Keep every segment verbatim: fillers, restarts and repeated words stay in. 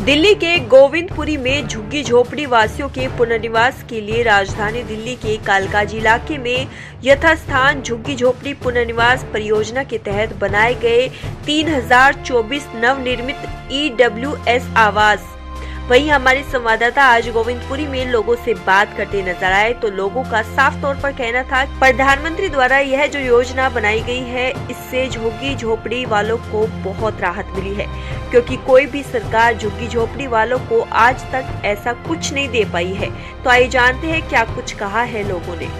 दिल्ली के गोविंदपुरी में झुग्गी झोपड़ी वासियों के पुनर्निवास के लिए राजधानी दिल्ली के कालकाजी इलाके में यथास्थान झुग्गी झोपड़ी पुनर्निवास परियोजना के तहत बनाए गए तीन हजार चौबीस नवनिर्मित ई डब्ल्यू एस आवास। वहीं हमारे संवाददाता आज गोविंदपुरी में लोगों से बात करते नजर आए तो लोगों का साफ तौर पर कहना था, प्रधानमंत्री द्वारा यह जो योजना बनाई गई है इससे झुग्गी झोपड़ी वालों को बहुत राहत मिली है, क्योंकि कोई भी सरकार झुग्गी झोपड़ी वालों को आज तक ऐसा कुछ नहीं दे पाई है। तो आइए जानते हैं क्या कुछ कहा है लोगों ने।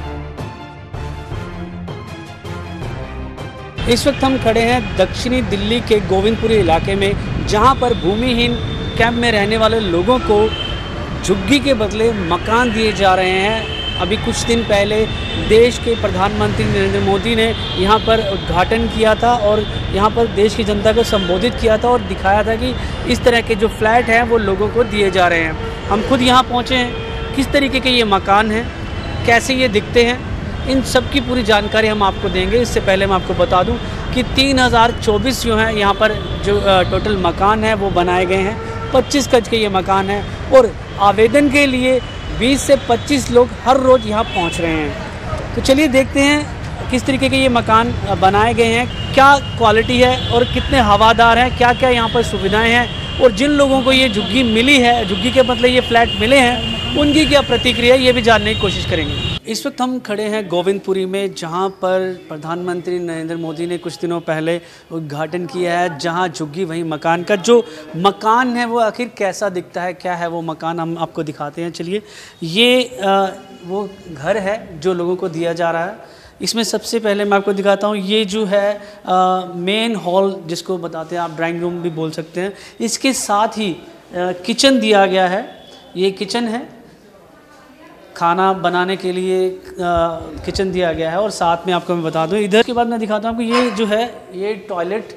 इस वक्त हम खड़े हैं दक्षिणी दिल्ली के गोविंदपुरी इलाके में, जहां पर भूमिहीन कैंप में रहने वाले लोगों को झुग्गी के बदले मकान दिए जा रहे हैं। अभी कुछ दिन पहले देश के प्रधानमंत्री नरेंद्र मोदी ने यहां पर उद्घाटन किया था और यहां पर देश की जनता को संबोधित किया था और दिखाया था कि इस तरह के जो फ्लैट हैं वो लोगों को दिए जा रहे हैं। हम खुद यहां पहुंचे हैं, किस तरीके के ये मकान हैं, कैसे ये दिखते हैं, इन सब की पूरी जानकारी हम आपको देंगे। इससे पहले मैं आपको बता दूं कि तीन हज़ार चौबीस जो हैं यहाँ पर जो टोटल मकान है वो बनाए गए हैं। पच्चीस गज के ये मकान है और आवेदन के लिए बीस से पच्चीस लोग हर रोज़ यहाँ पहुँच रहे हैं। तो चलिए देखते हैं किस तरीके के ये मकान बनाए गए हैं, क्या क्वालिटी है और कितने हवादार हैं, क्या क्या यहाँ पर सुविधाएं हैं और जिन लोगों को ये झुग्गी मिली है, झुग्गी के मतलब ये फ्लैट मिले हैं, उनकी क्या प्रतिक्रिया, ये भी जानने की कोशिश करेंगे। इस वक्त हम खड़े हैं गोविंदपुरी में, जहां पर प्रधानमंत्री नरेंद्र मोदी ने कुछ दिनों पहले उद्घाटन किया है, जहां झुग्गी वहीं मकान का जो मकान है वो आखिर कैसा दिखता है, क्या है वो मकान, हम आपको दिखाते हैं। चलिए, ये आ, वो घर है जो लोगों को दिया जा रहा है। इसमें सबसे पहले मैं आपको दिखाता हूँ, ये जो है मेन हॉल जिसको बताते हैं आप, ड्राइंग रूम भी बोल सकते हैं। इसके साथ ही आ, किचन दिया गया है। ये किचन है, खाना बनाने के लिए आ, किचन दिया गया है और साथ में आपको मैं बता दूं, इधर के बाद मैं दिखाता हूँ कि ये जो है ये टॉयलेट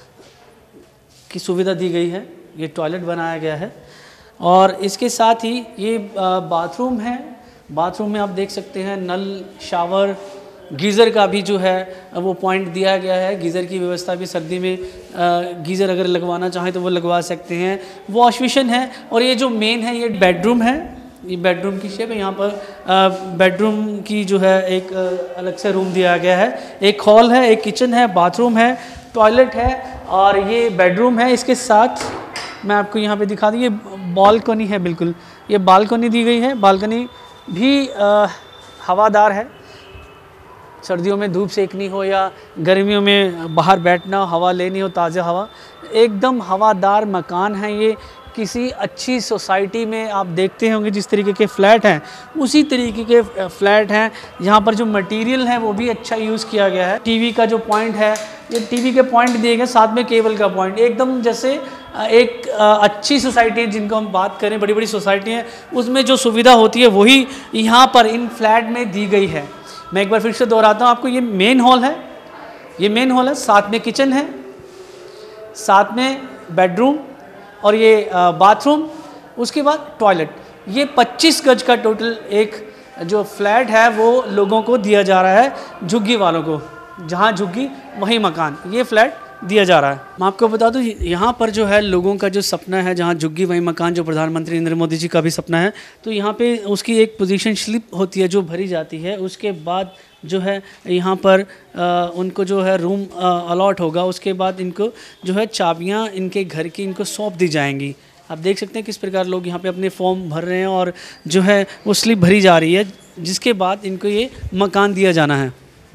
की सुविधा दी गई है, ये टॉयलेट बनाया गया है और इसके साथ ही ये आ, बाथरूम है। बाथरूम में आप देख सकते हैं नल, शावर, गीज़र का भी जो है वो पॉइंट दिया गया है। गीज़र की व्यवस्था भी, सर्दी में गीज़र अगर लगवाना चाहें तो वो लगवा सकते हैं। वॉश बेसिन है और ये जो मेन है ये बेडरूम है। ये बेडरूम की शेप है, यहाँ पर बेडरूम की जो है एक अलग से रूम दिया गया है। एक हॉल है, एक किचन है, बाथरूम है, टॉयलेट है और ये बेडरूम है। इसके साथ मैं आपको यहाँ पे दिखा दूँ, ये बालकनी है, बिल्कुल ये बालकनी दी गई है। बालकनी भी आ, हवादार है, सर्दियों में धूप सेकनी हो या गर्मियों में बाहर बैठना, हवा लेनी हो, ताज़ा हवा, एकदम हवादार मकान है। ये किसी अच्छी सोसाइटी में आप देखते होंगे जिस तरीके के फ्लैट हैं, उसी तरीके के फ्लैट हैं। यहाँ पर जो मटेरियल है वो भी अच्छा यूज़ किया गया है। टीवी का जो पॉइंट है, ये टीवी के पॉइंट दिए गए, साथ में केबल का पॉइंट, एकदम जैसे एक अच्छी सोसाइटी जिनको हम बात करें, बड़ी बड़ी सोसाइटी हैं, उसमें जो सुविधा होती है वही यहाँ पर इन फ्लैट में दी गई है। मैं एक बार फिर से दोहराता हूँ आपको, ये मेन हॉल है, ये मेन हॉल है, साथ में किचन है, साथ में बेडरूम और ये बाथरूम, उसके बाद टॉयलेट। ये पच्चीस गज का टोटल एक जो फ्लैट है वो लोगों को दिया जा रहा है, झुग्गी वालों को। जहाँ झुग्गी वहीं मकान, ये फ्लैट दिया जा रहा है। मैं आपको बता दूं, यहाँ पर जो है लोगों का जो सपना है, जहाँ झुग्गी वहीं मकान, जो प्रधानमंत्री नरेंद्र मोदी जी का भी सपना है, तो यहाँ पे उसकी एक पोजीशन स्लिप होती है जो भरी जाती है। उसके बाद जो है यहाँ पर आ, उनको जो है रूम अलॉट होगा। उसके बाद इनको जो है चाबियाँ इनके घर की इनको सौंप दी जाएंगी। आप देख सकते हैं किस प्रकार लोग यहाँ पे अपने फॉर्म भर रहे हैं और जो है वो स्लिप भरी जा रही है, जिसके बाद इनको ये मकान दिया जाना है।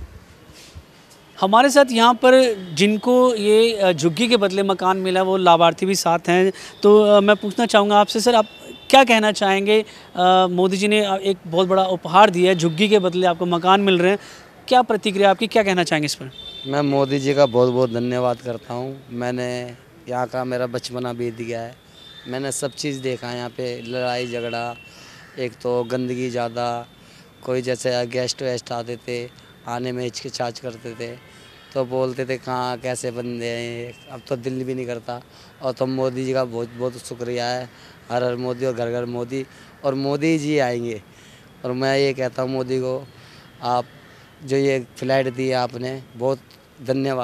हमारे साथ यहाँ पर जिनको ये झुग्गी के बदले मकान मिला वो लाभार्थी भी साथ हैं। तो मैं पूछना चाहूँगा आपसे, सर आप क्या कहना चाहेंगे? आ, मोदी जी ने एक बहुत बड़ा उपहार दिया है, झुग्गी के बदले आपको मकान मिल रहे हैं, क्या प्रतिक्रिया आपकी, क्या कहना चाहेंगे इस पर? मैं मोदी जी का बहुत बहुत धन्यवाद करता हूँ। मैंने यहाँ का, मेरा बचपना बीत गया है, मैंने सब चीज़ देखा है यहाँ पे। लड़ाई झगड़ा, एक तो गंदगी ज़्यादा, कोई जैसे गेस्ट वेस्ट आते थे, आने में हिचकिचाहट करते थे, तो बोलते थे कहाँ कैसे बंदे हैं, अब तो दिल भी नहीं करता। और तो मोदी जी का बहुत बहुत शुक्रिया है, हर हर मोदी और घर घर मोदी, और मोदी जी आएंगे। और मैं ये कहता हूँ मोदी को, आप जो ये फ्लैट दिए आपने, बहुत धन्यवाद।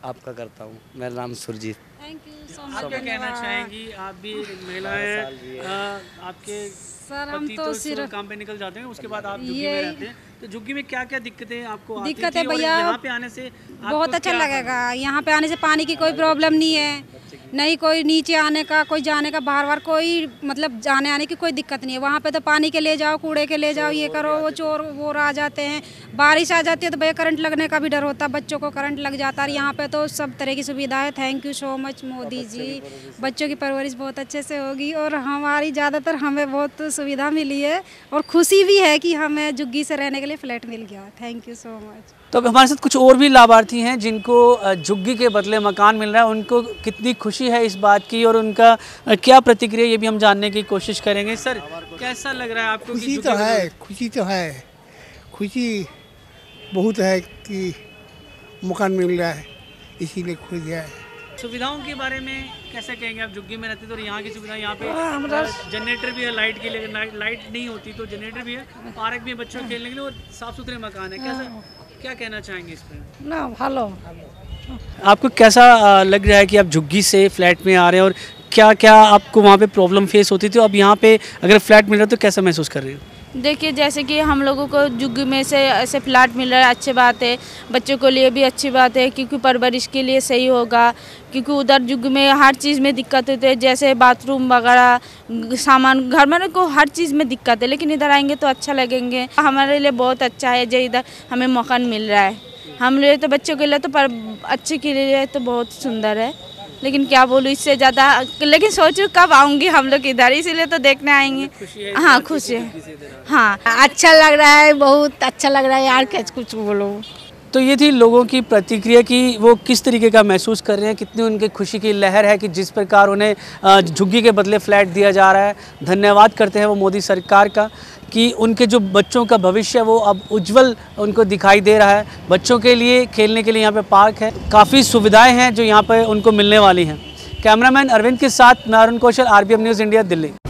आपका करता हूँ। मेरा नाम सुरजीत। थैंक यू सो आप मच। क्या कहना चाहेंगी? आप भी महिला हैं, अ, आपके सर हम पति तो तो सिर्फ काम पे निकल जाते हैं, उसके बाद आप झुग्गी में ये रहते हैं, तो झुग्गी में क्या क्या दिक्कतें आपको आती दिक्कत थी है और भैया, यहाँ पे आने से आपको बहुत अच्छा क्या लगेगा। यहाँ पे आने से पानी की कोई प्रॉब्लम नहीं है, नहीं कोई नीचे आने का, कोई जाने का, बाहर बाहर कोई मतलब जाने आने की कोई दिक्कत नहीं है। वहाँ पे तो पानी के ले जाओ, कूड़े के ले जाओ, ये करो, वो चोर वो आ जाते हैं। बारिश आ जाती है तो भैया करंट लगने का भी डर होता है, बच्चों को करंट लग जाता है। यहाँ पे तो सब तरह की सुविधा है। Thank you so much Modi ji. बच्चों की परवरिश बहुत अच्छे से होगी और हमारी ज़्यादातर हमें बहुत सुविधा मिली है और खुशी भी है कि हमें झुग्गी से रहने के लिए फ्लैट मिल गया। Thank you so much. तो अब हमारे साथ कुछ और भी लाभार्थी हैं जिनको अ, झुग्गी के बदले मकान मिल रहा है, उनको कितनी खुशी है इस बात की और उनका अ, क्या प्रतिक्रिया, ये भी हम जानने की कोशिश करेंगे। सर, कैसा लग रहा है आपको? खुशी तो है, खुशी तो है, खुशी बहुत है कि मकान मिल रहा है, इसीलिए खुश है। सुविधाओं के बारे में कैसे कहेंगे? आप झुग्गी में रहते तो यहाँ की सुविधा, यहाँ पे अ, जनरेटर भी है लाइट के लिए, लाइट लाइट नहीं होती तो जनरेटर भी है, पार्क भी है बच्चों के खेलने के लिए और साफ सुथरे मकान है। कैसा, क्या कहना चाहेंगे इस पर? ना भालो आपको कैसा अ, लग रहा है कि आप झुग्गी से फ्लैट में आ रहे हैं और क्या क्या आपको वहाँ पे प्रॉब्लम फेस होती थी, अब यहाँ पे अगर फ्लैट मिल रहा है तो कैसा महसूस कर रही हो? देखिए, जैसे कि हम लोगों को झुग्गी में से ऐसे फ्लैट मिल रहा है, अच्छी बात है। बच्चों के लिए भी अच्छी बात है क्योंकि परवरिश के लिए सही होगा, क्योंकि उधर झुग्गी में हर चीज़ में दिक्कत होती है, जैसे बाथरूम वगैरह, सामान घर में को हर चीज़ में दिक्कत है। लेकिन इधर आएंगे तो अच्छा लगेंगे, हमारे लिए बहुत अच्छा है जो इधर हमें मकान मिल रहा है। हम लिए तो बच्चों के लिए तो पर अच्छे के लिए तो बहुत सुंदर है, लेकिन क्या बोलूँ इससे ज़्यादा, लेकिन सोचूं कब आऊँगी हम लोग इधर, इसीलिए तो देखने आएंगे। हाँ खुश है, हाँ अच्छा लग रहा है, बहुत अच्छा लग रहा है यार, कैसे कुछ बोलो। तो ये थी लोगों की प्रतिक्रिया कि वो किस तरीके का महसूस कर रहे हैं, कितनी उनकी खुशी की लहर है कि जिस प्रकार उन्हें अ, झुग्गी के बदले फ्लैट दिया जा रहा है। धन्यवाद करते हैं वो मोदी सरकार का कि उनके जो बच्चों का भविष्य है वो अब उज्जवल उनको दिखाई दे रहा है। बच्चों के लिए खेलने के लिए यहाँ पे पार्क है, काफ़ी सुविधाएं हैं जो यहाँ पे उनको मिलने वाली हैं। कैमरामैन अरविंद के साथ मैं Arun Kaushal, RBM news India, Delhi.